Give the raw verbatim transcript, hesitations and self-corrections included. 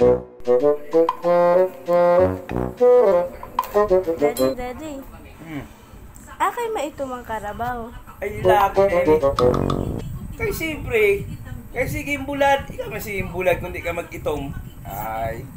Daddy, daddy. Hmm. Akay maitumang karabaw. Ay, laki na yun eh. Kay siyempre, kay sige bulad, ikaw masih bulad kung di ka mag-itom. Ay.